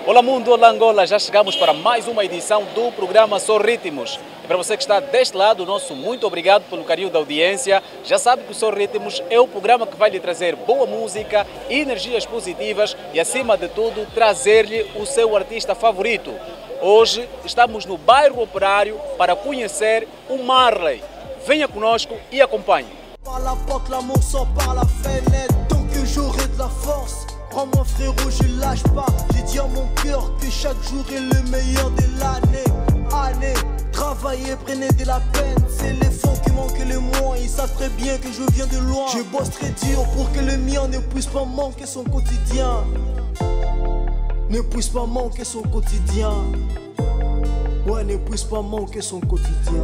Olá mundo, olá Angola, já chegamos para mais uma edição do programa Só Ritmos. E para você que está deste lado, nosso muito obrigado pelo carinho da audiência. Já sabe que o Só Ritmos é o programa que vai lhe trazer boa música, energias positivas e acima de tudo trazer-lhe o seu artista favorito. Hoje estamos no bairro Operário para conhecer o Marley. Venha conosco e acompanhe. Prends-moi frérot, je lâche pas. J'ai dit à mon cœur que chaque jour est le meilleur de l'année. Travailler, prenez de la peine. C'est les fonds qui manquent les mois. Ils savent très bien que je viens de loin. Je bosse très dur pour que le mien ne puisse pas manquer son quotidien. Ne puisse pas manquer son quotidien. Ouais, ne puisse pas manquer son quotidien.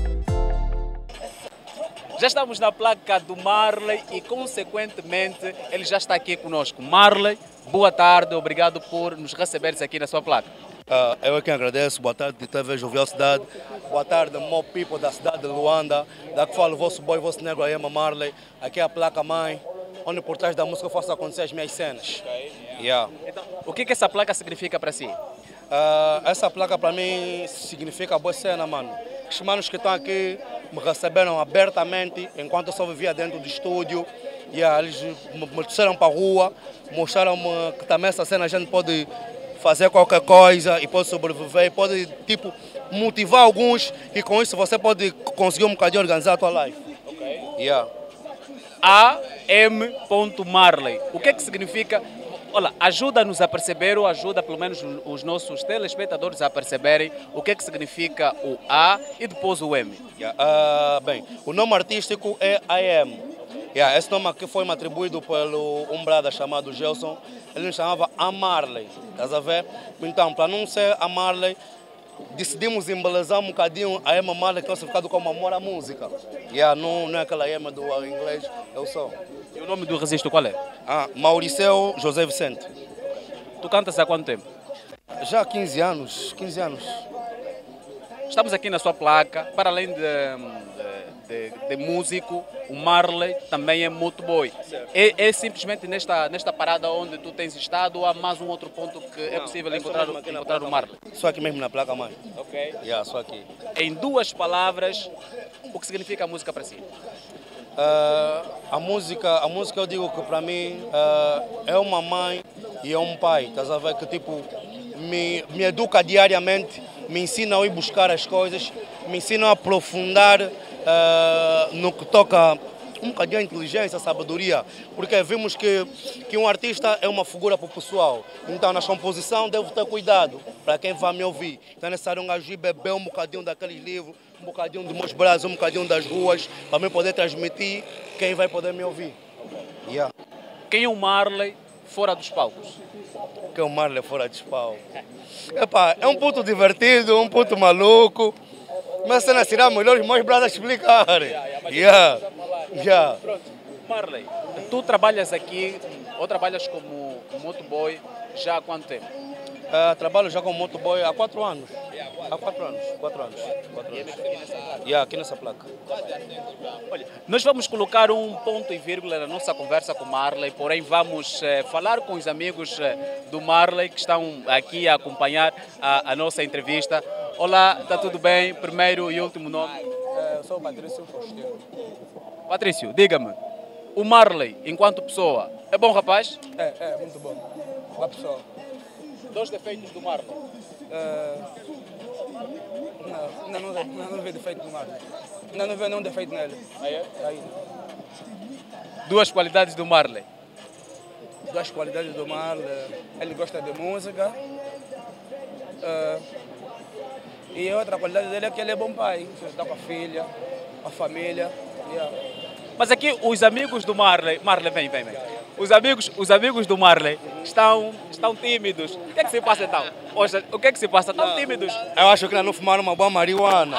Já estamos na placa do Marley e, consequentemente, ele já está aqui conosco. Marley, boa tarde, obrigado por nos receberes aqui na sua placa. Eu é quem agradeço, boa tarde, TV Jovial Cidade. Boa tarde, more people da cidade de Luanda. Da que falo, vosso boy, vosso negro, aí é Marley. Aqui é a placa mãe, onde por trás da música eu faço acontecer as minhas cenas. Então, o que essa placa significa para si? Essa placa para mim significa boa cena, mano. Os manos que estão aqui me receberam abertamente enquanto eu só vivia dentro do estúdio. Eles me trouxeram para a rua, mostraram-me que também essa cena a gente pode fazer qualquer coisa e pode sobreviver, e pode tipo, motivar alguns e com isso você pode conseguir um bocadinho organizar a tua life. AM.Marley. O que significa? Olha, ajuda-nos a perceber, ou ajuda pelo menos os nossos telespectadores a perceberem o que significa o A e depois o M. Bem, o nome artístico é AM. Esse nome aqui foi me atribuído pelo brada chamado Gelson. Ele me chamava Marley, estás a ver? Então, para não ser Marley, decidimos embelezar um bocadinho a Emma Marley, que é o significado como amor à música. Não é aquela Emma do inglês, é o som. E o nome do registro qual é? Mauriceu José Vicente. Tu cantas há quanto tempo? Já há 15 anos. Estamos aqui na sua placa, para além de músico, o Marley também é motoboy. É simplesmente nesta parada onde tu tens estado, ou há mais um outro ponto que é possível encontrar o Marley? Só aqui mesmo na placa, mãe. Ok. Só aqui. Em duas palavras, o que significa a música para si? A música eu digo que para mim é uma mãe e é um pai, estás a ver, que tipo me educa diariamente, me ensina a ir buscar as coisas, me ensina a aprofundar no que toca um bocadinho a inteligência, a sabedoria, porque vimos que um artista é uma figura para o pessoal, então na composição devo ter cuidado para quem vai me ouvir, então é necessário um gajo ir beber um bocadinho daqueles livros, um bocadinho dos meus braços, um bocadinho das ruas, para mim poder transmitir quem vai poder me ouvir. Quem é o Marley fora dos palcos? Quem é o Marley fora dos palcos? É um puto divertido, um puto maluco, mas se não será melhor os meus braços explicarem. Pronto, Marley, tu trabalhas aqui ou trabalhas como motoboy já há quanto tempo? Trabalho já como motoboy há 4 anos. Há 4 anos. Aqui nessa placa. Olha, nós vamos colocar um ponto e vírgula na nossa conversa com o Marley, porém vamos falar com os amigos do Marley que estão aqui a acompanhar a nossa entrevista. Olá, está tudo bem? Primeiro e último nome? Eu sou o Patrício Faustino. Patrício, diga-me, o Marley, enquanto pessoa, é bom rapaz? É muito bom. Boa pessoa. 2 defeitos do Marley? Não vê defeito no Marley. Não vê nenhum defeito nele. Aí. 2 qualidades do Marley? 2 qualidades do Marley. Ele gosta de música. E outra qualidade dele é que ele é bom pai. Ele está com a filha, a família. Mas aqui os amigos do Marley... Marley, vem. Os amigos do Marley estão tímidos. O que é que se passa então? Poxa, o que é que se passa? Estão tímidos? Eu acho que não fumaram uma boa marihuana.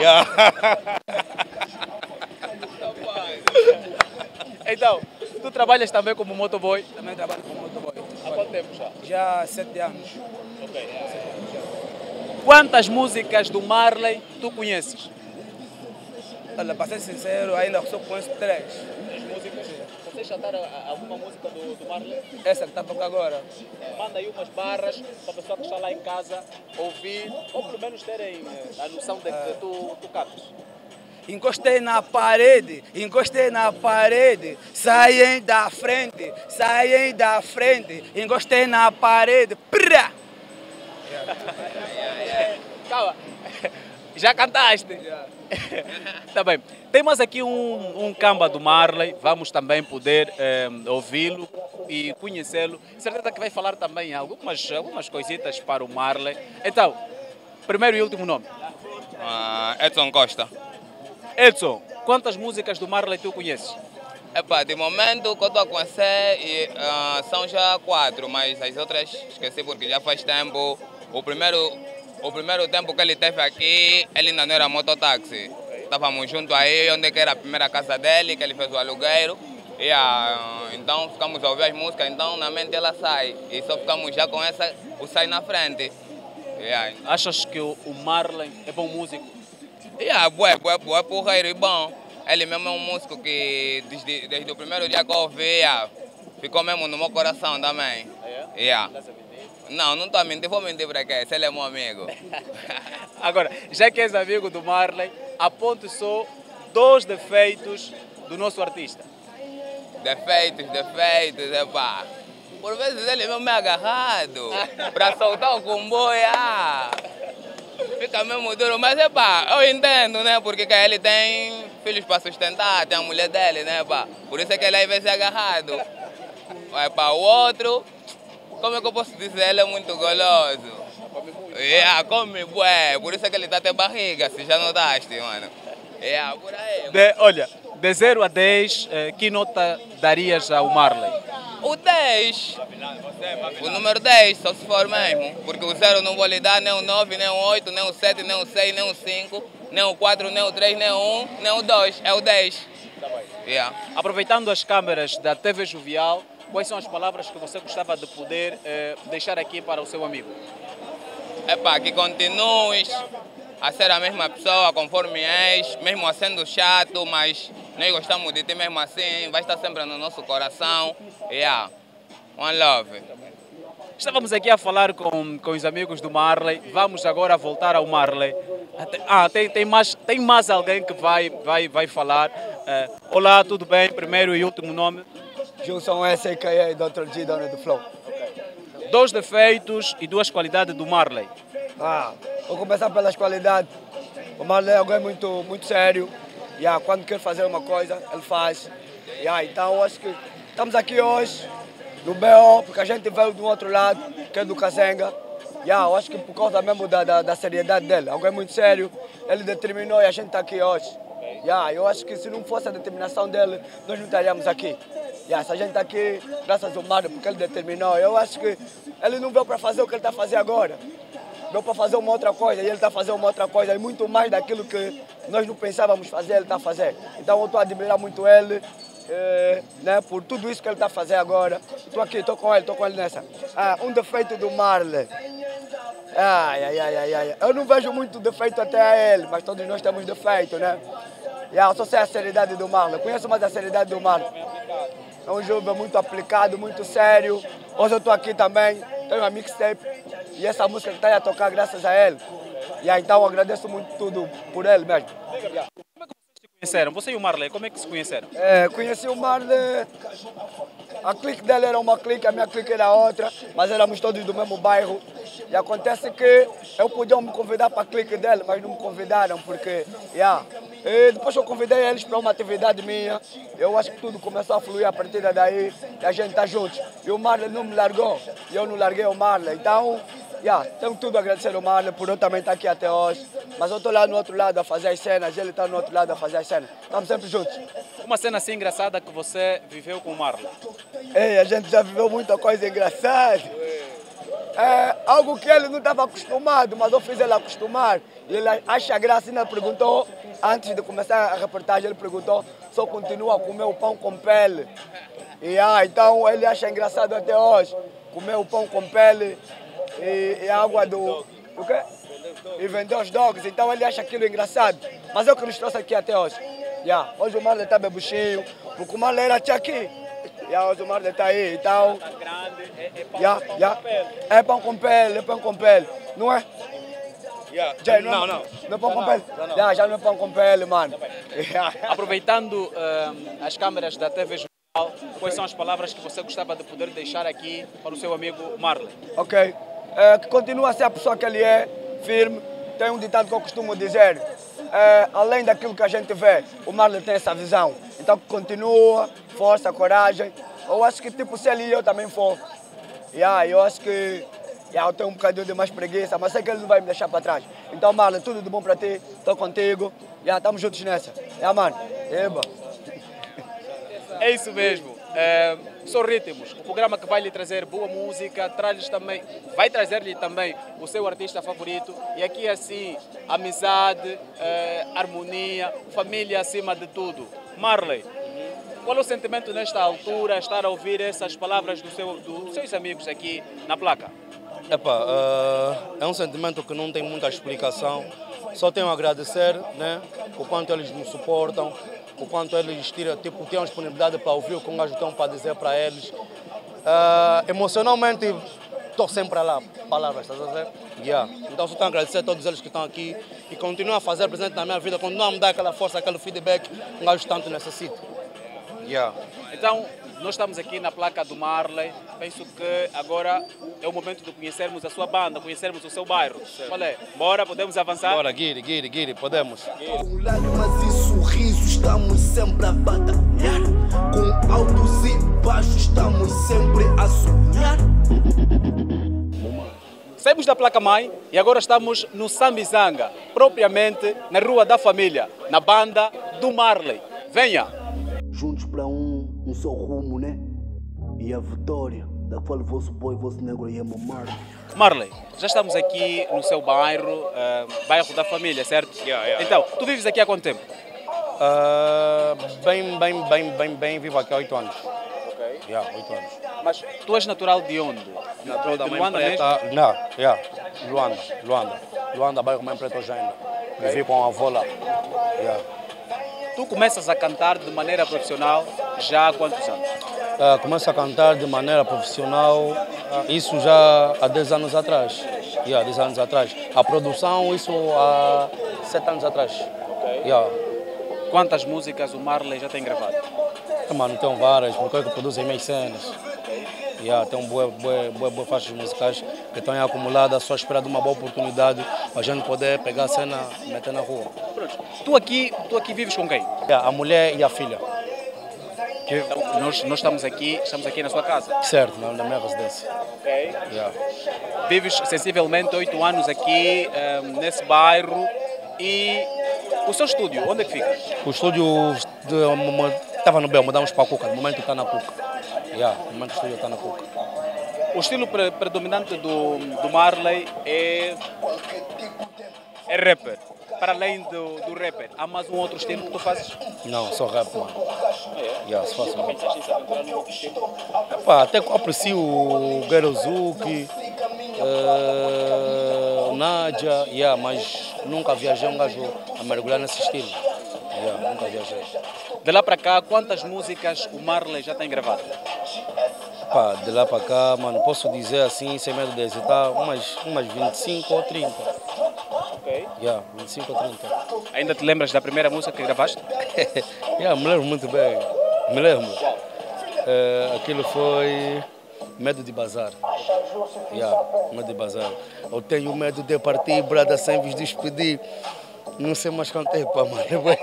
Então, tu trabalhas também como motoboy? Também trabalho como motoboy. Há quanto tempo já? Já há 7 anos. Ok. Quantas músicas do Marley tu conheces? Olha, para ser sincero, ainda só conheço 3. 3 músicas? você cantar alguma música do Marley? Essa que está a tocar agora. Manda aí umas barras para a pessoa que está lá em casa ouvir, ou pelo menos terem a noção de que tu cantas. Encostei na parede, saem da frente, encostei na parede, prá! Calma, já cantaste? Tá bem. Temos aqui um camba do Marley, vamos também poder ouvi-lo e conhecê-lo. Certeza que vai falar também algumas coisitas para o Marley. Então, primeiro e último nome? Edson Costa. Edson, quantas músicas do Marley tu conheces? Epa, de momento que eu estou a conhecer são já 4, mas as outras esqueci porque já faz tempo. O primeiro tempo que ele teve aqui, ele ainda não era mototáxi. Estávamos juntos aí, onde que era a primeira casa dele, que ele fez o alugueiro. Então ficamos a ouvir as músicas, então na mente ela sai. E só ficamos já com essa, o sai na frente. Achas que o Marley é bom músico? É porreiro e bom. Ele mesmo é um músico que desde o primeiro dia que eu ouvi, ficou mesmo no meu coração também. Não estou a mentir, vou mentir para quê? Se ele é meu amigo. Agora, já que és amigo do Marley, aponte só 2 defeitos do nosso artista. Defeitos, epá. Por vezes ele mesmo é agarrado para soltar o comboio. Fica mesmo duro, mas epá, eu entendo, né? Porque ele tem filhos para sustentar, tem a mulher dele, né, pá? Por isso é que ele às vezes é agarrado. Epá, o outro, como é que eu posso dizer? Ele é muito goloso. Come bué, por isso é que ele está até barriga, se já notaste, mano. Por aí. Olha, de 0 a 10, que nota darias ao Marley? O 10. O número 10, só se for mesmo. Porque o 0 não vou lhe dar nem o 9, nem o 8, nem o 7, nem o 6, nem o 5, nem o 4, nem o 3, nem o 1, nem o 2. É o 10. Aproveitando as câmeras da TV Jovial, quais são as palavras que você gostava de poder deixar aqui para o seu amigo? Epá, que continues a ser a mesma pessoa conforme és, mesmo sendo chato, mas nós gostamos de ti mesmo assim, vai estar sempre no nosso coração. One love. Estávamos aqui a falar com os amigos do Marley, vamos agora voltar ao Marley. Tem mais alguém que vai falar. Olá, tudo bem? Primeiro e último nome? Gilson S, a.k.a. Dr. G, dono do Flow. 2 defeitos e 2 qualidades do Marley. Vou começar pelas qualidades. O Marley é alguém muito sério. Quando quer fazer uma coisa, ele faz. Então, acho que estamos aqui hoje no BO, porque a gente veio do outro lado, que é do Kazenga. Eu acho que por causa mesmo da seriedade dele. Alguém muito sério, ele determinou e a gente está aqui hoje. Eu acho que se não fosse a determinação dele, nós não estaríamos aqui. Se a gente está aqui, graças ao Marley, porque ele determinou. Eu acho que ele não veio para fazer o que ele está fazendo agora. Veio para fazer uma outra coisa, e ele está fazendo uma outra coisa, e muito mais daquilo que nós não pensávamos fazer, ele está a fazer. Então eu estou a admirar muito ele, né, por tudo isso que ele está a fazer agora. Estou aqui, estou com ele nessa. Um defeito do Marley. Eu não vejo muito defeito até a ele, mas todos nós temos defeito, né? Eu só sei a seriedade do Marley, eu conheço mais a seriedade do Marley. É um jovem muito aplicado, muito sério. Hoje eu estou aqui também, tenho uma mixtape e essa música está a tocar graças a ele. Então eu agradeço muito tudo por ele mesmo. Como é que vocês se conheceram? Você e o Marley, como é que se conheceram? Conheci o Marley, a clique dele era uma clique, a minha clique era outra, mas éramos todos do mesmo bairro. E acontece que eu podia me convidar para a clique dele, mas não me convidaram porque... E depois eu convidei eles para uma atividade minha. Eu acho que tudo começou a fluir a partir daí e a gente está juntos. E o Marley não me largou e eu não larguei o Marley. Então, tenho tudo a agradecer ao Marley por eu também estar aqui até hoje. Mas eu estou lá no outro lado a fazer as cenas, ele está no outro lado a fazer as cenas. Estamos sempre juntos. Uma cena assim engraçada que você viveu com o Marley? A gente já viveu muita coisa engraçada. Algo que ele não estava acostumado, mas eu fiz ele acostumar. E ele acha graça e ainda perguntou, antes de começar a reportagem, ele perguntou se eu continuo a comer o pão com pele. Então ele acha engraçado até hoje, comer o pão com pele e a água do quê? E vender os dogs, então ele acha aquilo engraçado. Mas é o que nos trouxe aqui até hoje. Hoje o Marley está bebuchinho, porque o Marley era aqui. o Marley está aí, então... grande, É pão com pele, é pão com pele, não é? Jay, Não. Não é pão com pele? Já não é pão com pele, mano. Aproveitando as câmeras da TV Jornal, quais são as palavras que você gostava de poder deixar aqui para o seu amigo Marley? Ok. Que continua a ser a pessoa que ele é, firme. Tem um ditado que eu costumo dizer, além daquilo que a gente vê, o Marley tem essa visão. Então continua, força, coragem. Eu acho que tipo, se ele e eu também for, eu acho que eu tenho um bocadinho de mais preguiça, mas sei que ele não vai me deixar para trás. Então, Marley, tudo de bom para ti, estou contigo, estamos juntos nessa. Mano, eba. É isso mesmo. Só Ritmos, o programa que vai lhe trazer boa música, vai trazer-lhe também o seu artista favorito. E aqui assim, amizade, harmonia, família acima de tudo. Marley, qual é o sentimento nesta altura, estar a ouvir essas palavras dos seus amigos aqui na placa? É um sentimento que não tem muita explicação. Só tenho a agradecer, né, o quanto eles me suportam, o quanto eles têm a disponibilidade para ouvir o que um gajo tem para dizer para eles. Emocionalmente, estou sempre lá, palavras, estás a ver? Então só tenho a agradecer a todos eles que estão aqui e continuam a fazer presente na minha vida, continuam a me dar aquela força, aquele feedback que um gajo tanto necessita. Então, nós estamos aqui na placa do Marley. Penso que agora é o momento de conhecermos a sua banda, conhecermos o seu bairro. Qual é? Bora, podemos avançar? Bora, Guiri, podemos. Com lágrimas e sorrisos estamos sempre a batalhar. Com altos e baixos estamos sempre a sonhar. Saímos da placa mãe e agora estamos no Sambizanga, propriamente na Rua da Família, na banda do Marley. Venha! Juntos para um só rumo, né? E a vitória, da qual vosso boi, vosso negro e Marley. Marley, já estamos aqui no seu bairro, bairro da Família, certo? Então, tu vives aqui há quanto tempo? Bem, vivo aqui há 8 anos. 8 anos. Mas tu és natural de onde? Natural da de Mãe Luanda Preta. mesmo? Não, Luanda, bairro Mãe Preta hoje ainda. Vivi com a avó lá. Tu começas a cantar de maneira profissional já há quantos anos? Começo a cantar de maneira profissional, isso já há 10 anos atrás. 10 anos atrás. A produção, isso há 7 anos atrás. Quantas músicas o Marley já tem gravado? Mano, tem várias, porque eu que produzo as minhas cenas. Tem boas faixas musicais que estão acumuladas, só esperando uma boa oportunidade para a gente poder pegar a cena e meter na rua. Tu aqui vives com quem? A mulher e a filha. Então, nós estamos aqui na sua casa? Certo, na minha residência. Vives sensivelmente 8 anos aqui nesse bairro e o seu estúdio, onde é que fica? O estúdio estava no Bel, mudamos para a Cuca, no momento está na Cuca. No momento o estúdio está na Cuca. O estilo predominante do Marley é rapper. Para além do rapper, há mais um outro estilo que tu fazes? Não, só rap, mano. Se faço Não pensaste em se aventurar num outro estilo? Até que aprecio o Gerozuki, o Nádia, mas nunca viajei um gajo a mergulhar nesse estilo. Nunca viajei. De lá para cá, quantas músicas o Marley já tem gravado? De lá para cá, mano, posso dizer assim, sem medo de hesitar, umas 25 ou 30. 25 ou 30. Ainda te lembras da primeira música que gravaste? Me lembro muito bem. Me lembro. Aquilo foi Medo de Bazar. Medo de Bazar. Eu tenho medo de partir, brada, sem vos despedir. Não sei mais quanto tempo, mano.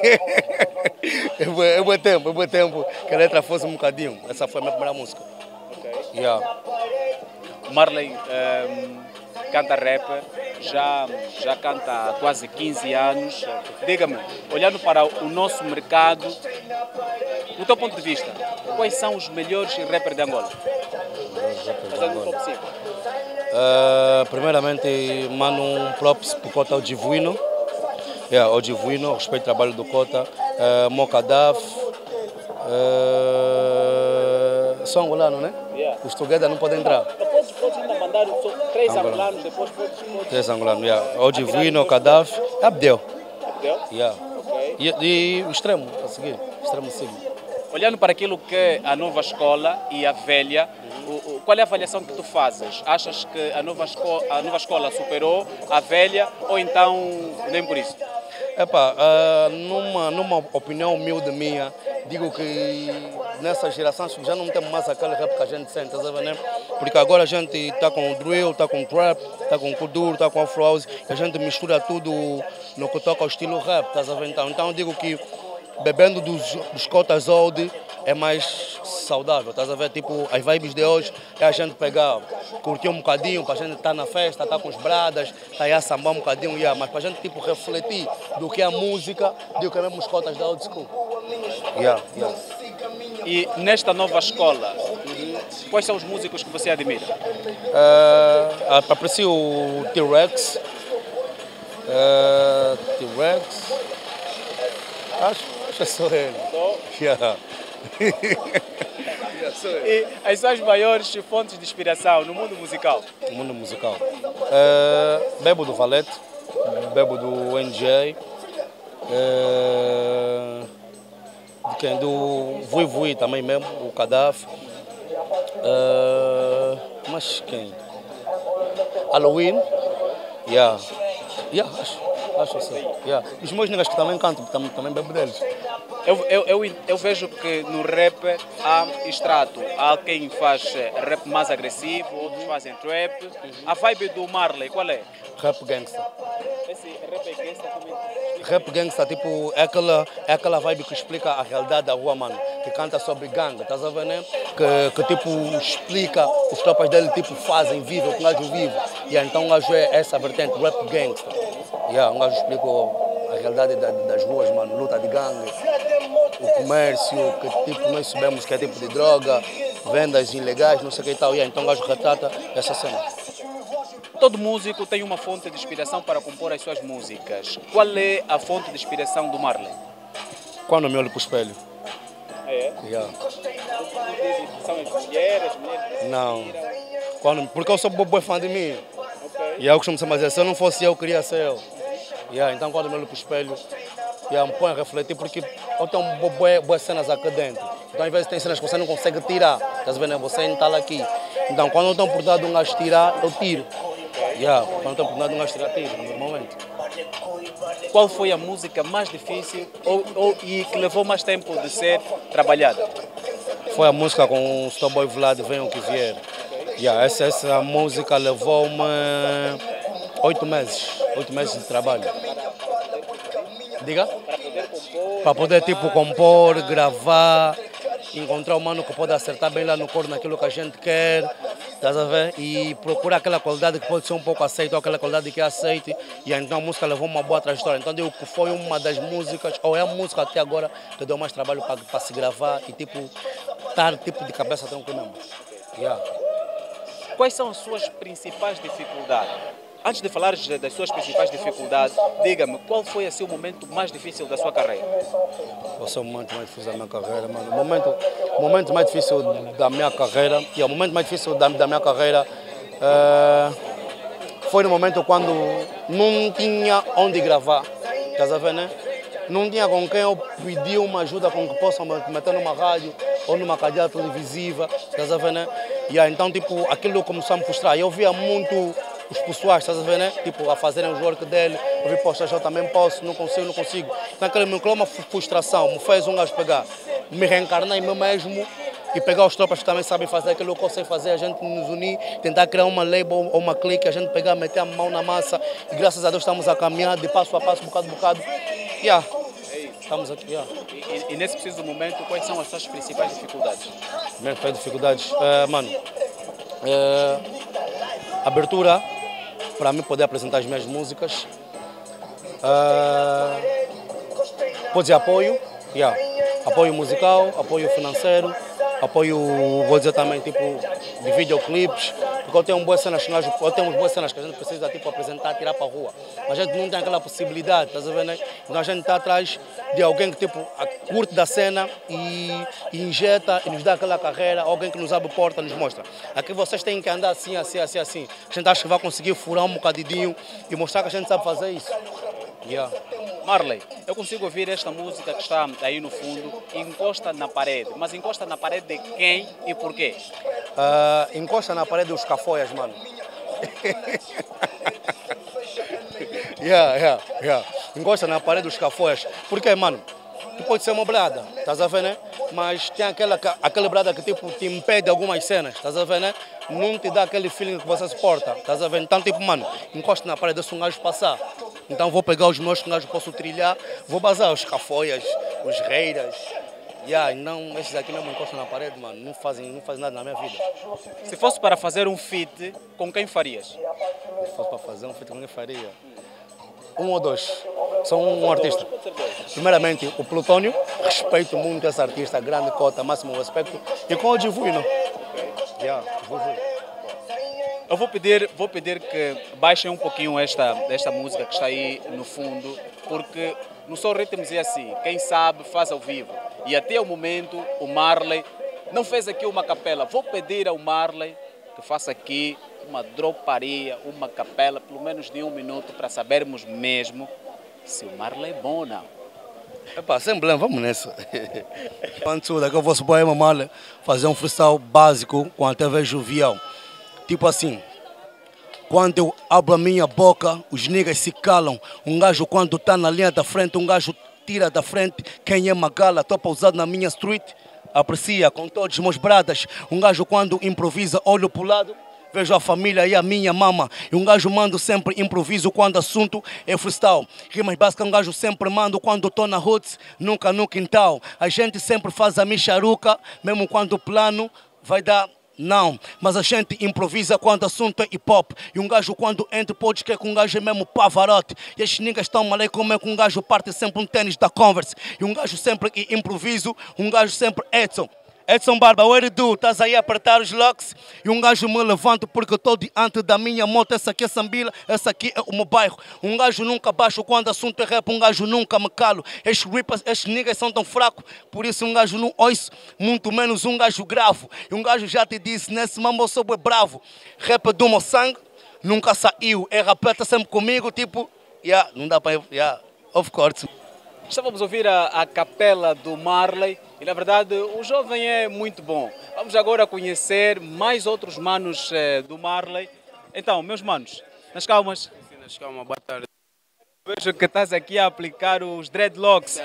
É bom tempo que a letra fosse um bocadinho. Essa foi a minha primeira música. Marley canta rap, já canta há quase 15 anos. Diga-me, olhando para o nosso mercado, do teu ponto de vista, quais são os melhores rappers de Angola? Fazendo um top 5. Primeiramente, mando um props para o Cota Odivuino. Odivuino, respeito o trabalho do Cota. Mocadaf. Sou angolano, né? Os Together não podem entrar. Podes ainda mandar 3 angolanos, depois podes... 3 angolanos, Odivuino, Mocadaf, Abdel. Abdel? E o extremo, a seguir. Extremo sim. Olhando para aquilo que é a nova escola e a velha, qual é a avaliação que tu fazes? Achas que a nova escola superou a velha ou então nem por isso? Numa opinião humilde minha, digo que nessa geração já não temos mais aquele rap que a gente sente, sabe, né? Porque agora a gente está com drill, está com trap, está com kuduro, está com afro house, a gente mistura tudo no que toca ao estilo rap, tá sabendo? Então digo que bebendo dos cotas old é mais saudável, estás a ver? Tipo, as vibes de hoje é a gente pegar, curtir um bocadinho, para a gente estar na festa, estar com os bradas, estar aí a sambar um bocadinho, mas para a gente tipo, refletir do que é a música, do que é mesmo os cotas da old school. E nesta nova escola, quais são os músicos que você admira? Aprecio o T-Rex. Acho que sou ele. E as suas maiores fontes de inspiração no mundo musical? No mundo musical. Bebo do Valete, bebo do NJ, do Vui Vui também mesmo, o Kadaf. Mas quem? Halloween? Acho assim. Os meus niggas que também cantam, também bebo deles. Eu vejo que no rap há extrato. Há quem faz rap mais agressivo, outros fazem trap. A vibe do Marley, qual é? Rap gangsta. Esse rap é gangsta também? Rap gangsta, tipo, é aquela vibe que explica a realidade da rua, mano. Que canta sobre gangue, estás a ver, né? Que tipo, explica, os tropas dele, tipo, fazem, vivem, o gajo vive. Então o gajo é essa vertente, rap gangsta. Um gajo explica a realidade das ruas, mano, luta de gangue, o comércio, que tipo, nós sabemos que é tipo de droga, vendas ilegais, não sei o que e tal. Então o gajo retrata essa cena. Todo músico tem uma fonte de inspiração para compor as suas músicas. Qual é a fonte de inspiração do Marley? Quando eu me olho para o espelho. São as mulheres? Não. Porque eu sou boa fã de mim. E eu costumo dizer, se eu não fosse eu queria ser eu. Então quando eu me olho para o espelho, me põe a refletir, porque eu tenho boas cenas aqui dentro. Então às vezes tem cenas que você não consegue tirar, estás vendo? Você instala aqui. Então quando eu tenho a oportunidade de um gajo tirar, eu tiro. Quando eu tenho a oportunidade de um gajo tirar, tiro, normalmente. Qual foi a música mais difícil e que levou mais tempo de ser trabalhada? Foi a música com o Starboy Vlad, Venha o que Vier. Essa música levou-me 8 meses de trabalho. Diga? Para poder tipo compor, gravar, encontrar um mano que pode acertar bem lá no coro naquilo que a gente quer, estás a ver? E procurar aquela qualidade que pode ser um pouco aceita ou aquela qualidade que é aceite. E então a música levou uma boa trajetória. Então digo que foi uma das músicas, ou é a música até agora que deu mais trabalho para se gravar e tipo estar tipo de cabeça tranquilo mesmo. Quais são as suas principais dificuldades? Antes de falar das suas principais dificuldades, diga-me, qual foi assim, o momento mais difícil da sua carreira? Qual é o momento mais difícil da minha carreira, mano? O momento mais difícil da minha carreira, o momento mais difícil da minha carreira foi no momento quando não tinha onde gravar, estás a ver, né? Não tinha com quem eu pedi uma ajuda com que possam me meter numa rádio ou numa cadeia televisiva, estás a ver, né? Então, tipo, aquilo começou a me frustrar. Eu via muito os pessoais, estás a ver, né? Tipo, a fazerem os work dele, eu vi, poxa, eu também posso, não consigo. Então, aquilo me criou uma frustração, me fez um gajo pegar, me reencarnar em mim mesmo e pegar os tropas que também sabem fazer aquilo que eu sei fazer, a gente nos unir, tentar criar uma label ou uma clique, a gente pegar, meter a mão na massa e graças a Deus estamos a caminhar de passo a passo, bocado a bocado. Estamos aqui. E nesse preciso momento, quais são as suas principais dificuldades? Principais dificuldades, mano, abertura para mim poder apresentar as minhas músicas, pode dizer apoio, apoio musical, apoio financeiro, apoio, vou dizer também, tipo, de videoclipes, porque eu tenho boas cenas que a gente precisa tipo, apresentar, tirar para a rua. Mas a gente não tem aquela possibilidade, estás a ver, né? Então a gente está atrás de alguém que tipo, curte da cena e injeta e nos dá aquela carreira, alguém que nos abre porta, nos mostra. Aqui vocês têm que andar assim. A gente acha que vai conseguir furar um bocadinho e mostrar que a gente sabe fazer isso. Marley, eu consigo ouvir esta música que está aí no fundo, encosta na parede. Mas encosta na parede de quem e por quê? Encosta na parede dos cafóias, mano. Yeah. Encosta na parede dos cafóias. Porque, mano, tu pode ser uma brada, estás a ver, né? Mas tem aquela brada que tipo te impede algumas cenas, estás a ver, né? Não te dá aquele feeling que você suporta, estás a ver? Então, tipo, mano, encosta na parede, deixa um gajo passar. Então vou pegar os meus que um gajo posso trilhar, vou bazar os cafóias, os reiras. Não, esses aqui mesmo encostam na parede, mano, não fazem nada na minha vida. Se fosse para fazer um feat, com quem farias? Se fosse para fazer um feat, com quem faria? Um ou dois. Sou um artista. Primeiramente, o Plutônio, respeito muito esse artista, grande cota, máximo respeito. E com o Divino. Eu vou pedir que baixem um pouquinho esta música que está aí no fundo, porque no Só Ritmos é assim, quem sabe faz ao vivo. E até o momento o Marley não fez aqui uma capela. Vou pedir ao Marley que faça aqui uma droparia, uma capela, pelo menos de 1 minuto, para sabermos mesmo se o Marley é bom ou não. Epa, sem problema, vamos nessa. Quando daqui eu vou subir a Marley, fazer um freestyle básico com a TV jovial. Tipo assim, quando eu abro a minha boca, os niggas se calam. Um gajo quando tá na linha da frente, um gajo tira da frente. Quem é Magala, tô pausado na minha street, aprecia com todos os meus bradas. Um gajo quando improvisa, olho pro lado, vejo a família e a minha mama. E um gajo mando sempre improviso quando assunto é freestyle. Rimas básicas um gajo sempre mando quando tô na roots, nunca no quintal. A gente sempre faz a micharuca, mesmo quando o plano vai dar... Não, mas a gente improvisa quando o assunto é hip hop. E um gajo quando entra pode querer que um gajo é mesmo pavarote. E estes niggas estão mal aí como é que um gajo parte sempre um tênis da Converse. E um gajo sempre que improviso, um gajo sempre Edson. Edson Barba, what you do? Estás aí a apertar os locks e um gajo me levanto porque eu estou diante da minha moto. Essa aqui é Sambila, essa aqui é o meu bairro. Um gajo nunca baixo quando assunto é rap, um gajo nunca me calo. Estes rippers, estes niggas são tão fracos, por isso um gajo não ouço, muito menos um gajo gravo. E um gajo já te disse, nesse mambo eu sou bem bravo. Rap do meu sangue, nunca saiu. É rapeta sempre comigo, tipo, não dá para of course. Estávamos a ouvir a capela do Marley e, na verdade, o jovem é muito bom. Vamos agora conhecer mais outros manos do Marley. Então, meus manos, nas calmas. Sim, nas calmas, boa tarde. Vejo que estás aqui a aplicar os dreadlocks.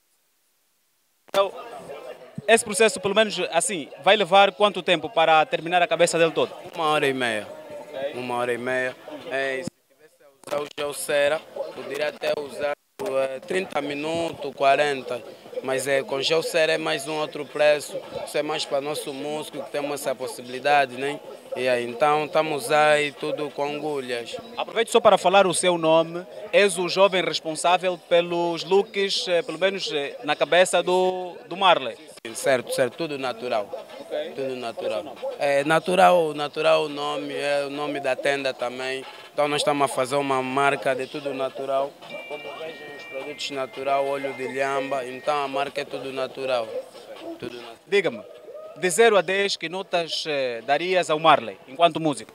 Então, esse processo, pelo menos assim, vai levar quanto tempo para terminar a cabeça dele toda? 1h30. Okay. 1h30. Se tivesse a usar o gel cera, poderia até usar 30 minutos, 40, mas com gel cera é mais um outro preço, isso é mais para nosso músico que temos essa possibilidade, né? E aí, então estamos aí tudo com agulhas. Aproveito só para falar o seu nome, és o jovem responsável pelos looks, pelo menos na cabeça do Marley. Certo, tudo natural. Okay. Tudo natural. É natural o nome, é o nome da tenda também. Então nós estamos a fazer uma marca de tudo natural. Como vejam os produtos natural, óleo de lhamba, então a marca é tudo natural. Tudo natural. Diga-me, de 0 a 10, que notas darias ao Marley, enquanto músico?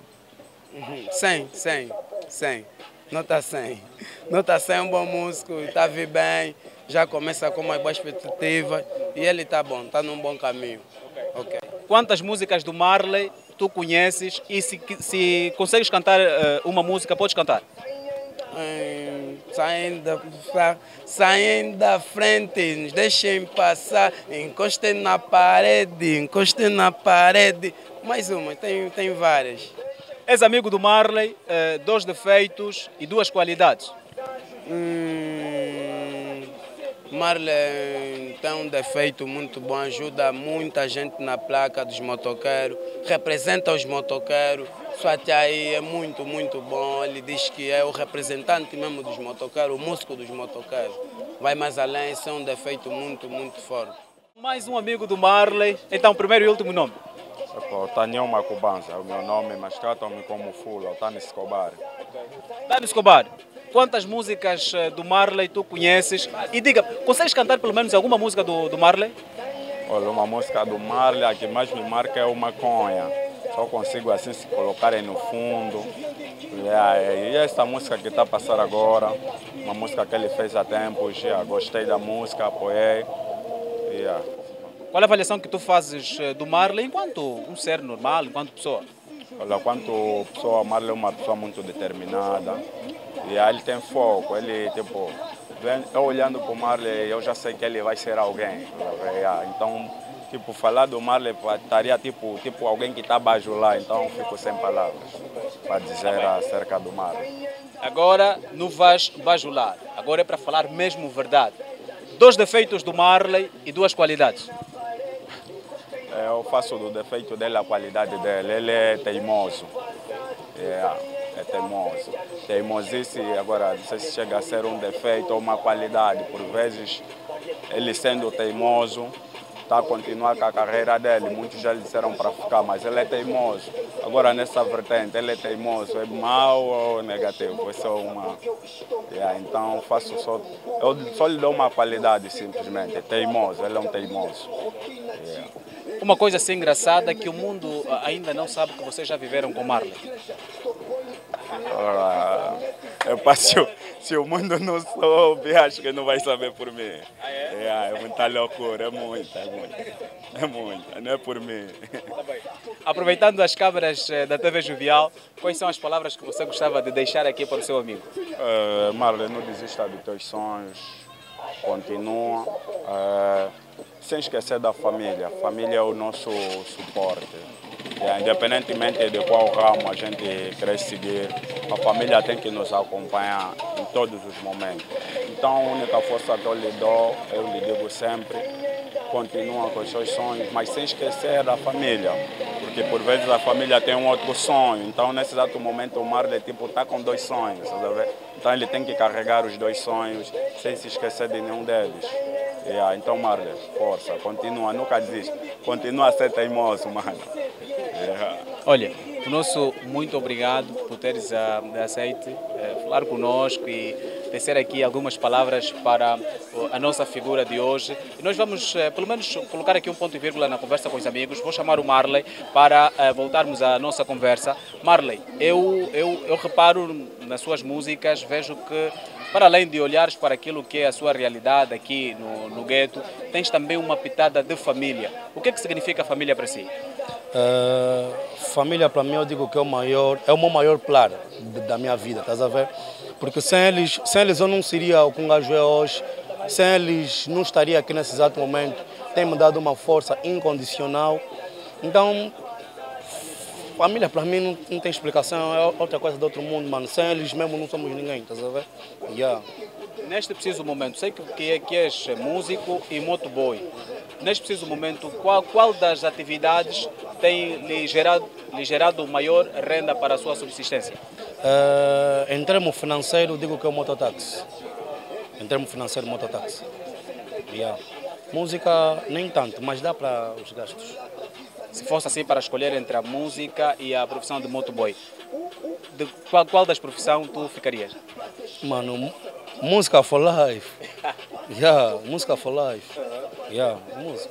100. Nota 100. Nota 100 é um bom músico, está a vir bem, já começa com uma boa expectativa e ele está bom, está num bom caminho. Okay. Quantas músicas do Marley tu conheces e se consegues cantar uma música, podes cantar? Saindo da frente, nos deixem passar, encostem na parede. Mais uma, tem várias. És amigo do Marley, 2 defeitos e 2 qualidades. Marley tem um defeito muito bom, ajuda muita gente na placa dos motoqueiros, representa os motoqueiros, só até aí é muito bom. Ele diz que é o representante mesmo dos motoqueiros, o músico dos motoqueiros. Vai mais além, isso é um defeito muito forte. Mais um amigo do Marley, então primeiro e último nome. Taniel Macubanza, é o meu nome, mas tratam-me como Fula, o Tani Escobar. Tani Escobar, quantas músicas do Marley tu conheces? E diga, consegues cantar pelo menos alguma música do Marley? Olha, uma música do Marley, a que mais me marca é o Maconha. Só consigo assim se colocarem no fundo. E essa música que está a passar agora, uma música que ele fez há tempos, gostei da música, apoiei. Qual é a avaliação que tu fazes do Marley enquanto um ser normal, enquanto pessoa? Olha, quanto pessoa, Marley é uma pessoa muito determinada. E aí ele tem foco, ele tipo, eu olhando para o Marley, eu já sei que ele vai ser alguém. Então, tipo, falar do Marley estaria tipo alguém que está bajular, então fico sem palavras para dizer acerca do Marley. Agora não vais bajular, agora é para falar mesmo verdade. 2 defeitos do Marley e 2 qualidades. Eu faço do defeito dele a qualidade dele, ele é teimoso. É teimoso. Teimosice, agora, não sei se chega a ser um defeito ou uma qualidade. Por vezes, ele sendo teimoso, está a continuar com a carreira dele. Muitos já lhe disseram para ficar, mas ele é teimoso. Agora, nessa vertente, ele é teimoso. É mau ou negativo? É só uma... então, eu só lhe dou uma qualidade, simplesmente. É teimoso, ele é um teimoso. Uma coisa assim engraçada que o mundo ainda não sabe que vocês já viveram com Marley. Se o mundo não soube, acho que não vai saber por mim. É muita loucura, é muita, não é por mim. Aproveitando as câmeras da TV Jovial, quais são as palavras que você gostava de deixar aqui para o seu amigo? Marley, não desista dos teus sonhos, continua. Sem esquecer da família. A família é o nosso suporte. Independentemente de qual ramo a gente quer seguir, a família tem que nos acompanhar em todos os momentos. Então, a única força que eu lhe dou, eu lhe digo sempre, continua com os seus sonhos, mas sem esquecer da família. Porque por vezes a família tem um outro sonho. Então, nesse exato momento, o Marley está com 2 sonhos. Sabe? Então, ele tem que carregar os 2 sonhos sem se esquecer de nenhum deles. Então, Marley, força, continua, nunca desiste. Continua a ser teimoso, mano. Olha, o nosso muito obrigado por teres aceito falar conosco e tecer aqui algumas palavras para a nossa figura de hoje. E nós vamos, pelo menos, colocar aqui um ponto e vírgula na conversa com os amigos. Vou chamar o Marley para voltarmos à nossa conversa. Marley, eu reparo nas suas músicas, vejo que, para além de olhares para aquilo que é a sua realidade aqui no gueto, tens também uma pitada de família. O que significa família para si? Família para mim, eu digo que é o meu maior plano da minha vida, estás a ver? Porque sem eles eu não seria o que um gajo é hoje, sem eles não estaria aqui nesse exato momento, tem me dado uma força incondicional. Então, família para mim não tem explicação, é outra coisa do outro mundo, mano. Sem eles mesmo não somos ninguém, estás a ver? Neste preciso momento, sei que és músico e motoboy. Neste preciso momento, qual das atividades tem lhe gerado maior renda para a sua subsistência? Em termos financeiros, digo que é o mototáxi. Em termos financeiros, mototáxi. Música, nem tanto, mas dá para os gastos. Se fosse assim para escolher entre a música e a profissão de motoboy, de qual das profissões tu ficarias? Mano, música for life. Música for life. Música.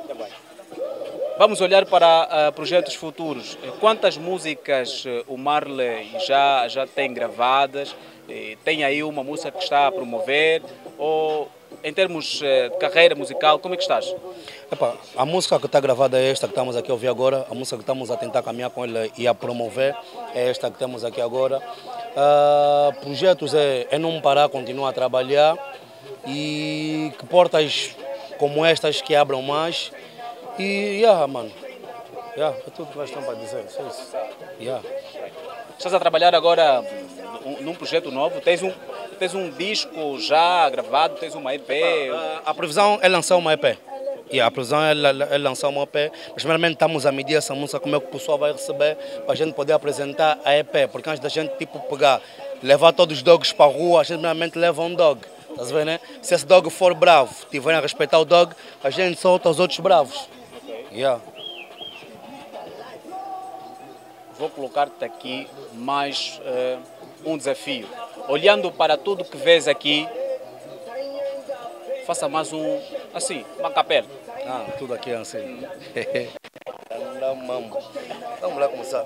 Vamos olhar para projetos futuros. Quantas músicas o Marley já tem gravadas? Tem aí uma música que está a promover? Ou em termos de carreira musical, como é que estás? A música que está gravada é esta que estamos aqui a ouvir agora. A música que estamos a tentar caminhar com ela e a promover é esta que temos aqui agora. Projetos é não parar, continuar a trabalhar e que portas como estas que abram mais. E, mano, é tudo que nós estamos para dizer, é isso. Estás a trabalhar agora num projeto novo? Tens um disco já gravado? Tens uma EP? A previsão é lançar uma EP. A previsão é lançar uma EP. Mas primeiramente estamos a medir essa música, como é que o pessoal vai receber, para a gente poder apresentar a EP. Porque antes da gente levar todos os dogs para a rua, a gente primeiramente leva um dog. Estás vendo, né? Se esse dog for bravo, tiverem a respeitar o dog, a gente solta os outros bravos. Vou colocar-te aqui mais um desafio. Olhando para tudo que vês aqui, faça mais uma capela. Tudo aqui é assim. Mambo. Vamos lá começar.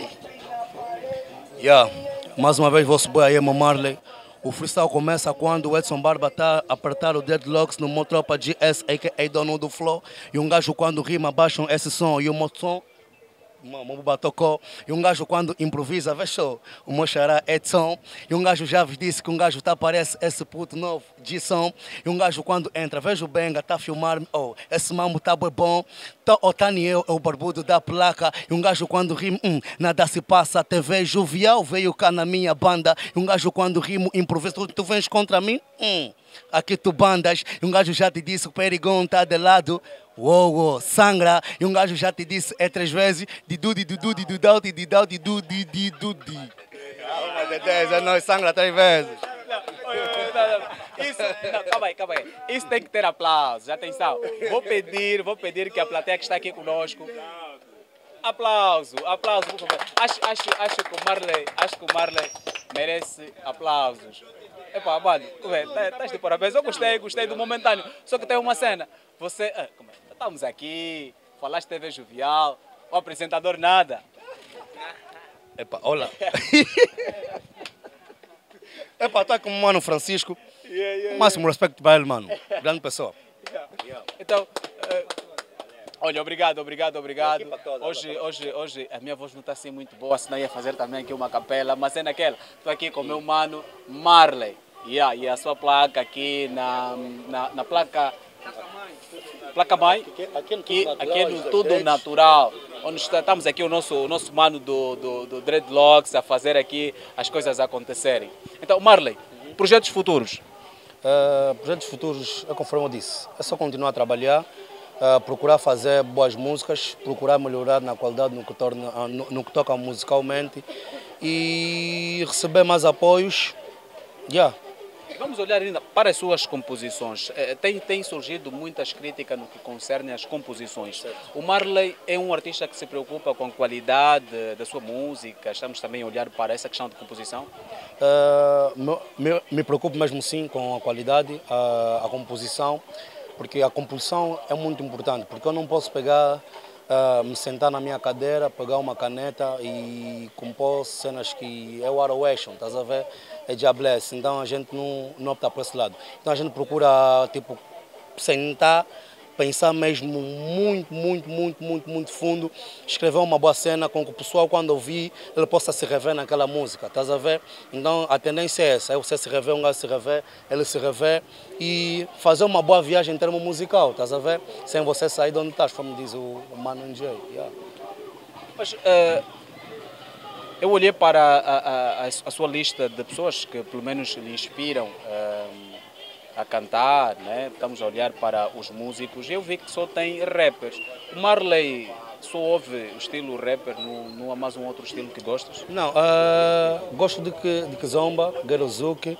Yeah. Mais uma vez, vosso boy aí, Marley. O freestyle começa quando o Edson Barba está a apertar o deadlocks no Motropa GS, a.k.a. dono do flow. E um gajo quando rima baixam esse som e o motom. Tocou. E um gajo quando improvisa, vexou. O meu xará é som. E um gajo já vos disse que um gajo tá parece esse puto novo de som. E um gajo quando entra, vejo o Benga, tá a filmar, oh, esse mambo tá bom. O Taniel é o barbudo da placa. E um gajo quando rima, nada se passa. TV jovial veio cá na minha banda. E um gajo quando rimo, improvisa, tu vens contra mim? Aqui tu bandas. E um gajo já te disse que o Perigon tá de lado. Uou, sangra. E um gajo já te disse 3 vezes. Didudi. Não, sangra 3 vezes. Isso, não, calma aí. Isso tem que ter aplausos. Atenção. Vou pedir que a plateia que está aqui conosco. Aplauso, por favor. Acho que o Marley merece aplausos. Epá, mano, estás de parabéns. Eu gostei do momentâneo. Só que tem uma cena. Você. Estamos aqui, falaste TV Jovial, o apresentador nada. Epa, olá. Epa, tá com o mano Francisco. Máximo respeito para ele, mano. Grande pessoa. Então, olha, obrigado. Hoje a minha voz não está assim muito boa, senão ia fazer também aqui uma capela, mas é naquela. Estou aqui com o meu mano Marley. E a sua placa aqui na placa mãe, aqui é no Tudo Natural, onde estamos aqui o nosso mano do Dreadlocks a fazer aqui as coisas acontecerem. Então, Marley, projetos futuros? Projetos futuros, é conforme eu disse, é só continuar a trabalhar, procurar fazer boas músicas, procurar melhorar na qualidade no que toca musicalmente e receber mais apoios. Vamos olhar ainda para as suas composições. Tem surgido muitas críticas no que concerne às composições. Certo. O Marley é um artista que se preocupa com a qualidade da sua música. Estamos também a olhar para essa questão de composição? Me preocupo mesmo sim com a qualidade, a composição, porque a composição é muito importante, porque eu não posso pegar, me sentar na minha cadeira, pegar uma caneta e compor cenas que é o Aroation, estás a ver? É Diablesse, então a gente não opta por esse lado. Então a gente procura, tipo, sentar, pensar mesmo muito fundo, escrever uma boa cena com que o pessoal, quando ouvir, ele possa se rever naquela música, estás a ver? Então a tendência é essa, é você se rever, um gajo se rever, ele se rever e fazer uma boa viagem em termo musical, estás a ver? Sem você sair de onde estás, como diz o Mano NJ. Mas, eu olhei para a sua lista de pessoas que pelo menos lhe inspiram a cantar, né? Estamos a olhar para os músicos e eu vi que só tem rappers. O Marley só ouve o estilo rapper, não há mais um outro estilo que gostas? Não, gosto de Kizomba, Gerozuki,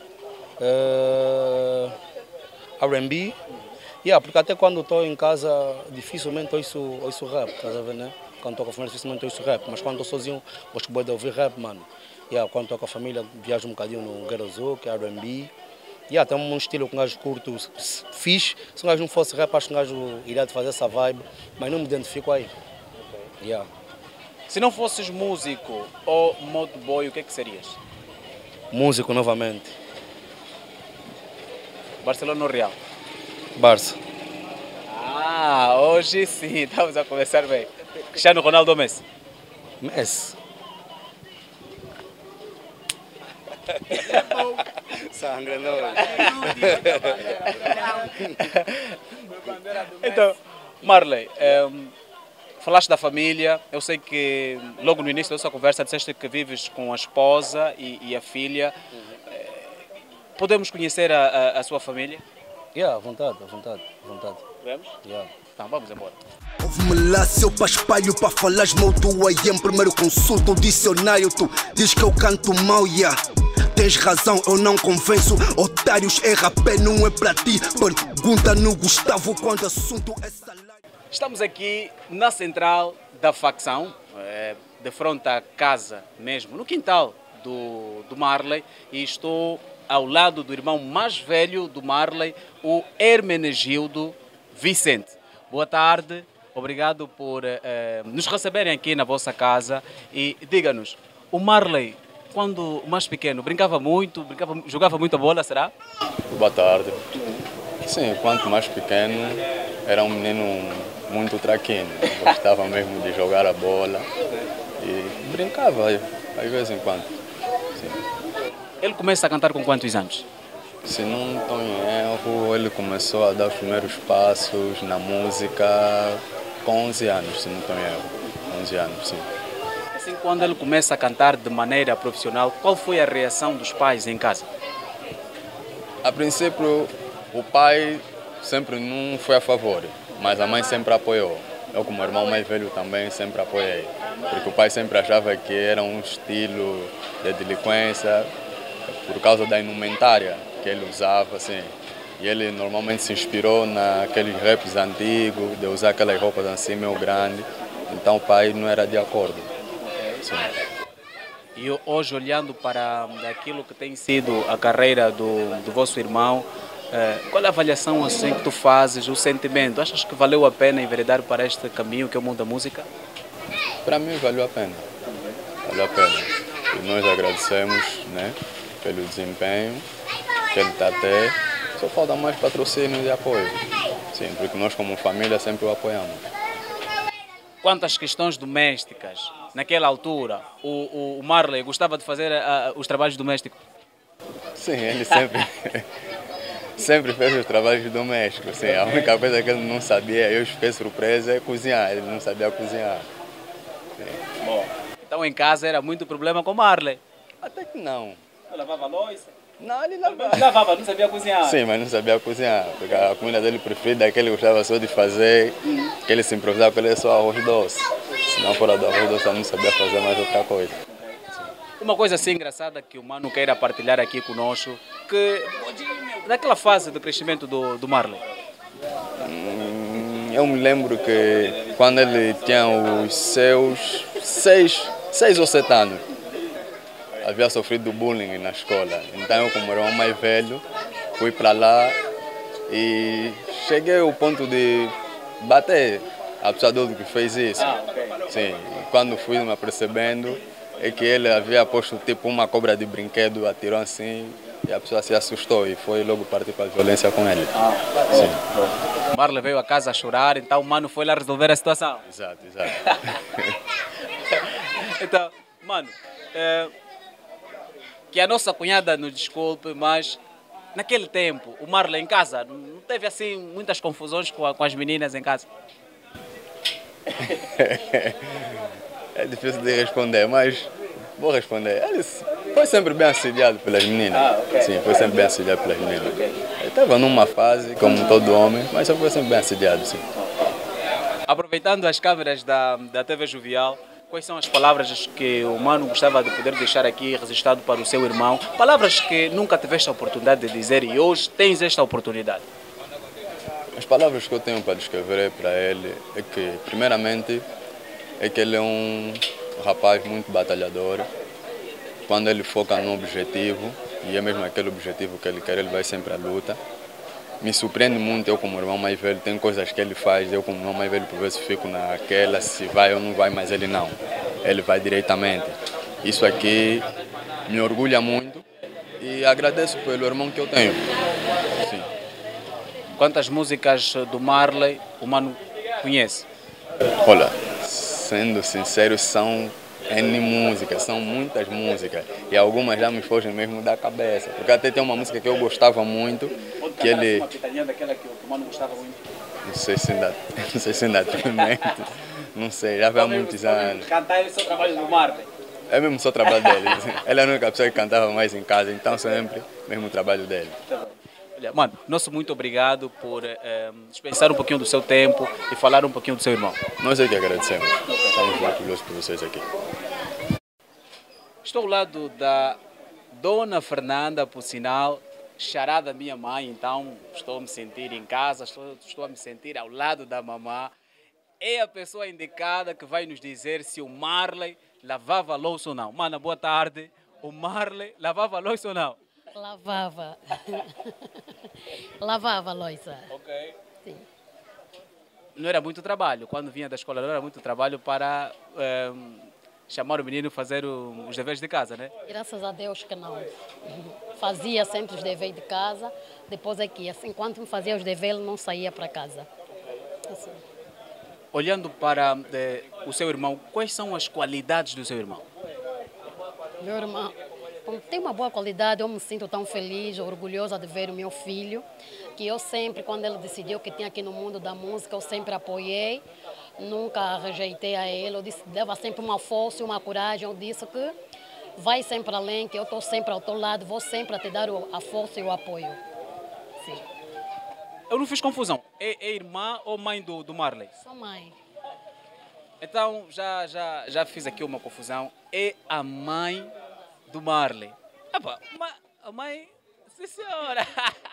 R&B, porque até quando estou em casa dificilmente ouço rap, estás a ver, né? Quando estou com a família dificilmente ouço rap, mas quando estou sozinho gosto de ouvir rap, mano. Quando estou com a família viajo um bocadinho no Gerozuki, R&B. Tem um estilo que um gajo curto, fixe. Se um gajo não fosse rap, acho que um gajo iria fazer essa vibe, mas não me identifico aí. Se não fosses músico ou motoboy, o que é que serias? Músico novamente. Barcelona ou Real? Barça. Hoje sim, estamos a começar bem. Cristiano Ronaldo ou Messi? Messi. Sangra não. Então, Marley, falaste da família. Eu sei que logo no início da sua conversa disseste que vives com a esposa e a filha. Podemos conhecer a sua família? À vontade. Vamos? Então, vamos embora. Ouve-me lá, seu paspalho, para falares mal do IM. Primeiro consulta o dicionário, tu diz que eu canto mal, Tens razão, eu não convenço. Otários, rapé, não é para ti. Pergunta no Gustavo quando assunto é salário. Estamos aqui na central da facção, de frente à casa mesmo, no quintal do Marley, e estou ao lado do irmão mais velho do Marley, o Hermenegildo Vicente. Boa tarde. Obrigado por nos receberem aqui na vossa casa. E diga-nos, o Marley, quando mais pequeno, brincava muito, jogava muita bola, será? Boa tarde. Sim, quanto mais pequeno, era um menino muito traquino. Gostava mesmo de jogar a bola e brincava às vezes em quando. Sim. Ele começa a cantar com quantos anos? Se não estou em erro, ele começou a dar os primeiros passos na música com 11 anos, se não estou em erro. 11 anos, sim. Assim, quando ele começa a cantar de maneira profissional, qual foi a reação dos pais em casa? A princípio, o pai sempre não foi a favor, mas a mãe sempre apoiou. Eu, como irmão mais velho, também sempre apoiei. Porque o pai sempre achava que era um estilo de delinquência por causa da indumentária que ele usava, assim. E ele normalmente se inspirou naqueles raps antigos, de usar aquelas roupas assim meio grandes. Então o pai não era de acordo. Sim. E hoje, olhando para aquilo que tem sido a carreira do vosso irmão, qual é a avaliação assim que tu fazes, o sentimento? Achas que valeu a pena enveredar para este caminho que é o mundo da música? Para mim valeu a pena. Valeu a pena. E nós agradecemos, né, pelo desempenho que ele está a ter. Só falta mais patrocínio e apoio. Sim, porque nós como família sempre o apoiamos. Quanto às questões domésticas, naquela altura, o Marley gostava de fazer os trabalhos domésticos? Sim, ele sempre fez os trabalhos domésticos. Sim, a única coisa que ele não sabia, eu fiquei surpresa, é cozinhar. Ele não sabia cozinhar. Sim. Bom, então em casa era muito problema com o Marley? Até que não. Ele lavava a louça? Não, ele lavava. Lavava, não sabia cozinhar? Sim, mas não sabia cozinhar. Porque a comida dele preferida é que ele gostava só de fazer, que ele se improvisava com ele só arroz doce. Se não for do arroz doce, ele não sabia fazer mais outra coisa. Sim. Uma coisa assim engraçada que o Mano queira partilhar aqui conosco, que naquela fase do crescimento do Marley. Eu me lembro que quando ele tinha os seus 6 ou 7 anos, havia sofrido bullying na escola. Então eu, como irmão mais velho, fui para lá e cheguei ao ponto de bater a pessoa que fez isso. Sim, e quando fui me apercebendo, é que ele havia posto tipo uma cobra de brinquedo, atirou assim, e a pessoa se assustou e foi logo partir para a violência com ele. Sim. O Marley veio a casa a chorar, então o Mano foi lá resolver a situação. Exato, exato. Então, Mano, que a nossa cunhada nos desculpe, mas naquele tempo, o Marley em casa, não teve assim muitas confusões com as meninas em casa? É difícil de responder, mas vou responder. Ele foi sempre bem assediado pelas meninas. Sim, foi sempre bem assediado pelas meninas. Ele estava numa fase, como todo homem, mas só foi sempre bem assediado, sim. Aproveitando as câmeras da TV Jovial, quais são as palavras que o Mano gostava de poder deixar aqui registrado para o seu irmão? Palavras que nunca tiveste a oportunidade de dizer e hoje tens esta oportunidade. As palavras que eu tenho para descrever para ele é que, primeiramente, é que ele é um rapaz muito batalhador. Quando ele foca no objetivo, e é mesmo aquele objetivo que ele quer, ele vai sempre à luta. Me surpreende muito, eu como irmão mais velho, tem coisas que ele faz, eu como irmão mais velho por vezes fico naquela, se vai ou não vai, mas ele não. Ele vai diretamente. Isso aqui me orgulha muito e agradeço pelo irmão que eu tenho. Sim. Quantas músicas do Marley o Mano conhece? Olha, sendo sincero, são N músicas, são muitas músicas e algumas já me fogem mesmo da cabeça, porque até tem uma música que eu gostava muito, que ele... Uma pitaninha daquela que o Mano gostava muito? Não sei se ainda tem mente, não sei, já há muitos anos. Cantar é só trabalho do Marley? É mesmo só trabalho dele, ele é a única pessoa que cantava mais em casa, então sempre mesmo o trabalho dele. Mano, nosso muito obrigado por dispensar um pouquinho do seu tempo e falar um pouquinho do seu irmão. Nós é que agradecemos. Estamos muito orgulhosos por vocês aqui. Estou ao lado da Dona Fernanda, por sinal, xará da minha mãe, então estou a me sentir em casa, estou a me sentir ao lado da mamã. É a pessoa indicada que vai nos dizer se o Marley lavava louça ou não. Mana, boa tarde. O Marley lavava louça ou não? Lavava. Lavava a louça. Ok. Sim. não era muito trabalho, quando vinha da escola não era muito trabalho para chamar o menino a fazer os deveres de casa, né? Graças a Deus que não. Fazia sempre os deveres de casa, depois aqui, assim, enquanto me fazia os deveres, não saía para casa. Assim. Olhando para o seu irmão, quais são as qualidades do seu irmão? Meu irmão tem uma boa qualidade, eu me sinto tão feliz, orgulhosa de ver o meu filho, que eu sempre, quando ele decidiu que tinha aqui no mundo da música, eu sempre apoiei, nunca rejeitei a ele, eu disse, dava sempre uma força e uma coragem, eu disse que vai sempre além, que eu estou sempre ao teu lado, vou sempre te dar a força e o apoio. Sim. Eu não fiz confusão, é irmã ou mãe do Marley? Sou mãe. Então, já fiz aqui uma confusão, é a mãe do Marley. Epa, a mãe... Sim, senhora!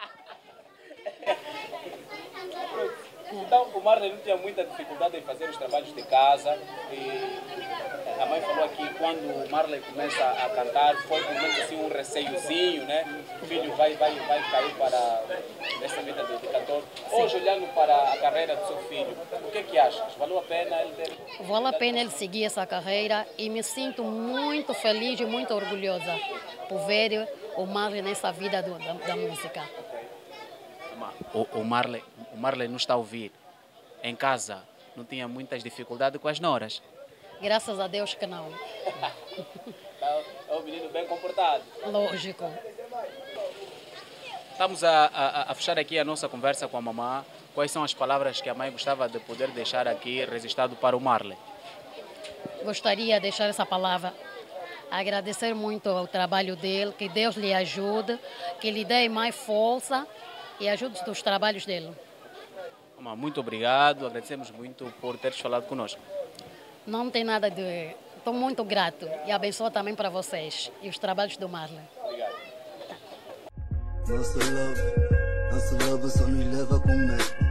Então, o Marley não tinha muita dificuldade em fazer os trabalhos de casa. E a mãe falou aqui, quando o Marley começa a cantar, foi um momento assim, um receiozinho, né? O filho vai cair para nessa vida de cantor. Hoje, olhando para a carreira do seu filho, o que é que achas? Valeu a pena ele ter... Vale a pena ele seguir essa carreira e me sinto muito feliz e muito orgulhosa por ver o Marley nessa vida da música. O Marley não está a ouvir. Em casa não tinha muitas dificuldades com as noras. Graças a Deus que não. É um menino bem comportado. Lógico. Estamos a fechar aqui a nossa conversa com a mamã. Quais são as palavras que a mãe gostava de poder deixar aqui registrado para o Marley? Gostaria de deixar essa palavra. Agradecer muito ao trabalho dele, que Deus lhe ajude, que lhe dê mais força e ajude dos trabalhos dele. Muito obrigado, agradecemos muito por teres falado conosco. Não tem nada de... Estou muito grato e abençoa também para vocês e os trabalhos do Marley. Obrigado. Nossa love só nos leva a comer.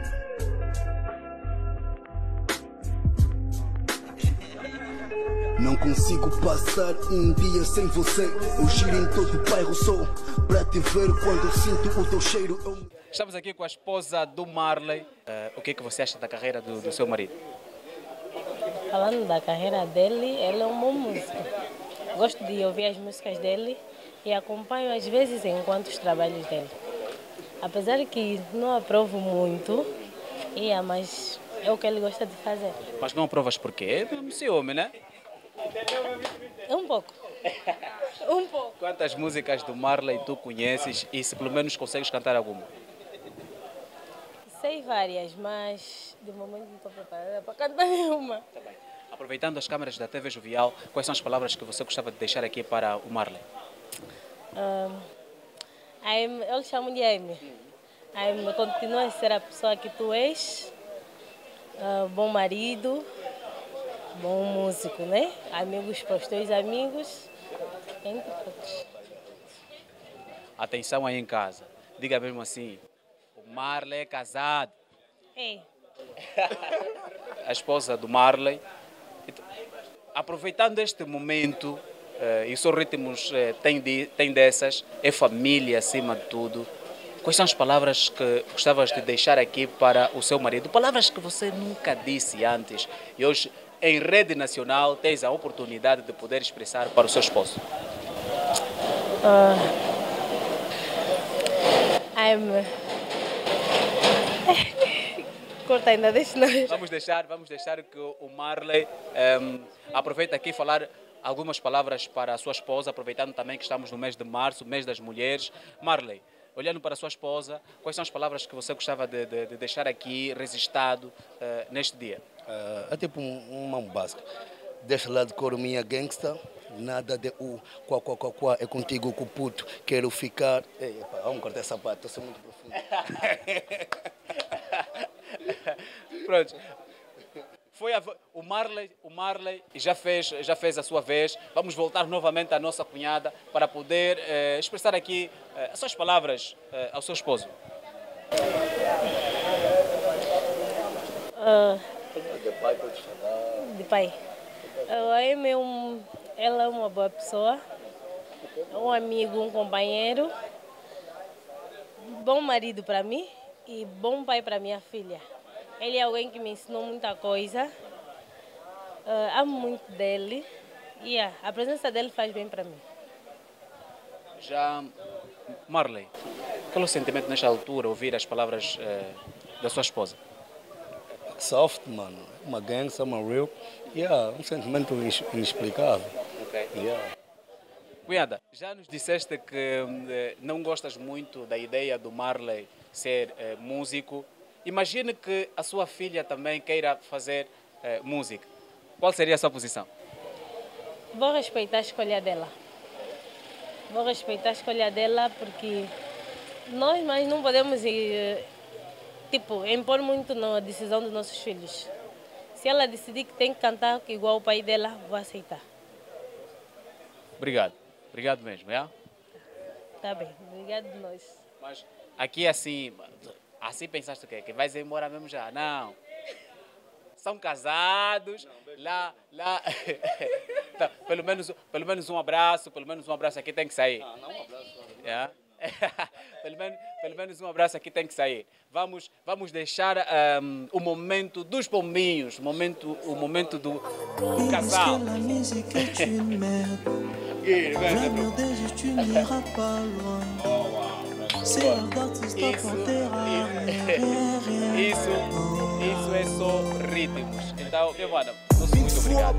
Não consigo passar um dia sem você. Eu giro em todo o bairro só para te ver quando eu sinto o teu cheiro. Estamos aqui com a esposa do Marley. O que é que você acha da carreira do seu marido? Falando da carreira dele, ele é um bom músico. Gosto de ouvir as músicas dele e acompanho às vezes enquanto os trabalhos dele. Apesar que não aprovo muito, mas é o que ele gosta de fazer. Mas não aprovas por quê? É um ciúme, né? Um pouco. Um pouco. Quantas músicas do Marley tu conheces e se pelo menos consegues cantar alguma? Sei várias, mas de momento não estou preparada para cantar nenhuma. Tá bem. Aproveitando as câmeras da TV Jovial, quais são as palavras que você gostava de deixar aqui para o Marley? Eu lhe chamo de Amy. Amy, continua a ser a pessoa que tu és, bom marido, bom músico, né? Amigos para os teus amigos, entre outros. Atenção aí em casa, diga mesmo assim, o Marley é casado. É. A esposa do Marley. Aproveitando este momento, e o Som Ritmos tem dessas, é família acima de tudo. Quais são as palavras que gostavas de deixar aqui para o seu marido? Palavras que você nunca disse antes e hoje, em rede nacional, tens a oportunidade de poder expressar para o seu esposo. Corta ainda, deixa nós. Vamos deixar que o Marley aproveite aqui e falar algumas palavras para a sua esposa, aproveitando também que estamos no mês de março, mês das mulheres. Marley, olhando para a sua esposa, quais são as palavras que você gostava de deixar aqui registrado neste dia? É tipo uma básica. Deixa lá de cor minha gangsta, nada de quá, é contigo com o puto, quero ficar. Ei, epa, vamos cortar essa parte, estou muito profundo. Pronto. Foi o Marley já fez a sua vez. Vamos voltar novamente à nossa cunhada para poder expressar aqui as suas palavras ao seu esposo. De pai. Ela é uma boa pessoa, um amigo, um companheiro, bom marido para mim e bom pai para minha filha. Ele é alguém que me ensinou muita coisa. Amo muito dele. E a presença dele faz bem para mim. Já, Marley, qual é o sentimento nesta altura, ouvir as palavras da sua esposa? Soft, mano. Uma gangsta, uma real. Um sentimento inexplicável. Ok. Cunhada, já nos disseste que não gostas muito da ideia do Marley ser músico. Imagine que a sua filha também queira fazer música. Qual seria a sua posição? Vou respeitar a escolha dela. Vou respeitar a escolha dela porque nós mais não podemos impor muito na decisão dos nossos filhos. Se ela decidir que tem que cantar igual o pai dela, vou aceitar. Obrigado. Obrigado mesmo, é? Tá bem. Obrigado de nós. Mas aqui assim pensaste o quê? Que vais embora mesmo já? Não. São casados, lá. Tá, pelo menos um abraço aqui tem que sair. Não, um abraço. Pelo menos um abraço aqui tem que sair. Vamos deixar o momento dos pombinhos, o momento do casal. Isso é só ritmos. Então, meu mano, muito obrigado.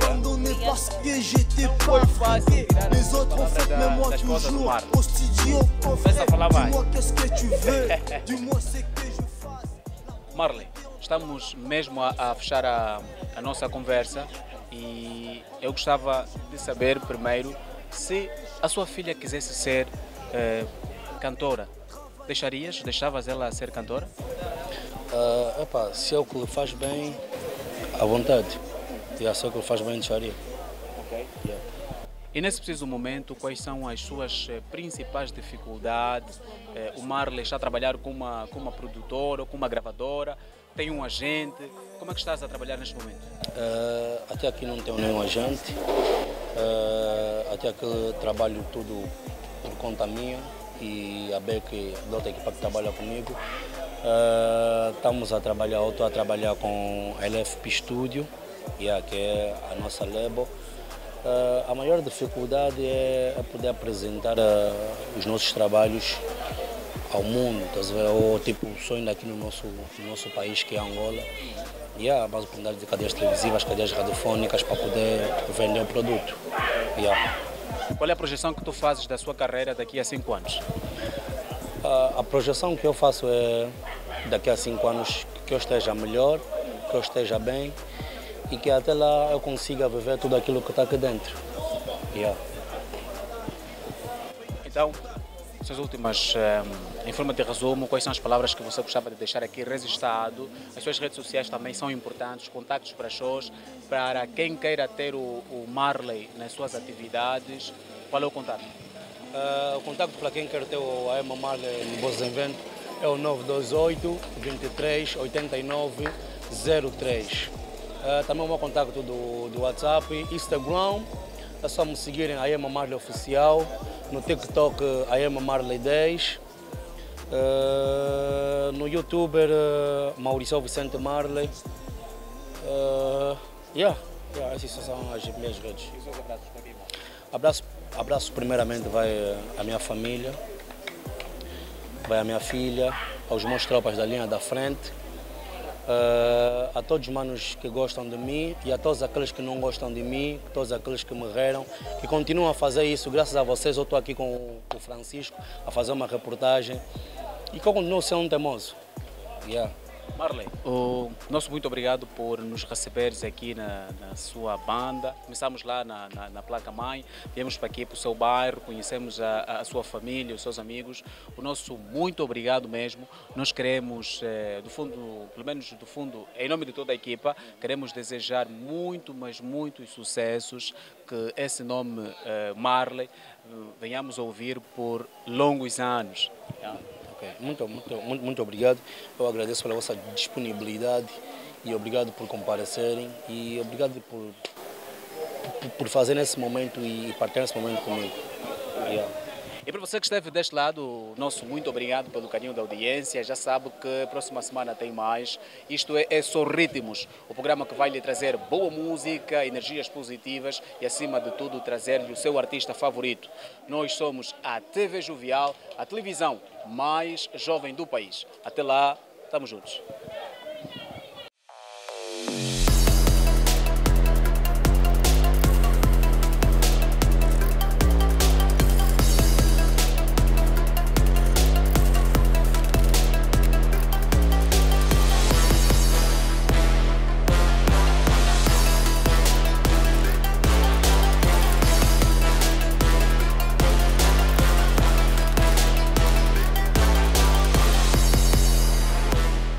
Foi fácil tirar as palavras da esposa do Marley. Começa a falar mais. Marley, estamos mesmo a fechar a nossa conversa e eu gostava de saber primeiro se a sua filha quisesse ser cantora. Deixavas ela ser cantora? Se é o que lhe faz bem, à vontade. Se é o que lhe faz bem, deixaria. Ok. E nesse preciso momento, quais são as suas principais dificuldades? O Marley está a trabalhar com uma produtora, com uma gravadora, tem um agente. Como é que estás a trabalhar neste momento? Até aqui não tenho nenhum agente. Até aqui trabalho tudo por conta minha e a Beck, da outra equipa que trabalha comigo. Estou a trabalhar com a LFP Studio, que é a nossa label. A maior dificuldade é poder apresentar os nossos trabalhos ao mundo, ou tipo o sonho daqui no nosso país, que é Angola. A base oportunidade de cadeias televisivas, cadeias radiofónicas para poder vender o produto. Qual é a projeção que tu fazes da sua carreira daqui a 5 anos? A projeção que eu faço é daqui a 5 anos que eu esteja melhor, que eu esteja bem e que até lá eu consiga viver tudo aquilo que está aqui dentro. Então, suas últimas, em forma de resumo, quais são as palavras que você gostava de deixar aqui registrado? As suas redes sociais também são importantes, contactos para shows, para quem queira ter o Marley nas suas atividades. Qual é o contato? O contato para quem quer ter o AM Marley no Boas Evento é o 928 23 89 03. Também o meu contato do WhatsApp, Instagram, é só me seguirem a AM Marley Oficial, no TikTok a AM Marley 10, no YouTuber Maurício Vicente Marley. Essas são as minhas redes. E os seus abraços para quem? Abraço primeiramente vai à minha família, vai à minha filha, aos meus tropas da linha da frente, a todos os manos que gostam de mim e a todos aqueles que não gostam de mim, todos aqueles que me reram, que continuam a fazer isso. Graças a vocês eu estou aqui com o Francisco a fazer uma reportagem e que eu continuo sendo um teimoso. Marley, o nosso muito obrigado por nos receberes aqui na sua banda. Começamos lá na Placa-Mãe, viemos para aqui para o seu bairro, conhecemos a sua família, os seus amigos. O nosso muito obrigado mesmo. Nós queremos, do fundo, pelo menos do fundo, em nome de toda a equipa, queremos desejar muito, mas muitos sucessos, que esse nome Marley venhamos a ouvir por longos anos. Muito obrigado. Eu agradeço pela vossa disponibilidade e obrigado por comparecerem e obrigado por fazer nesse momento e partilhar esse momento comigo. E para você que esteve deste lado, nosso muito obrigado pelo carinho da audiência. Já sabe que próxima semana tem mais. Isto é Só Ritmos, o programa que vai lhe trazer boa música, energias positivas e, acima de tudo, trazer-lhe o seu artista favorito. Nós somos a TV Jovial, a televisão mais jovem do país. Até lá, estamos juntos.